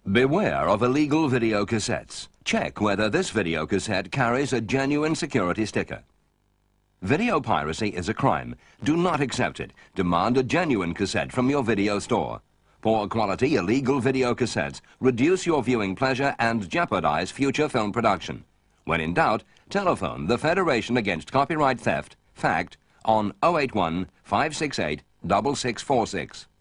Beware of illegal video cassettes. Check whether this video cassette carries a genuine security sticker. Video piracy is a crime. Do not accept it. Demand a genuine cassette from your video store. Poor quality illegal video cassettes reduce your viewing pleasure and jeopardize future film production. When in doubt, telephone the Federation Against Copyright Theft, FACT, on 081 568 6646.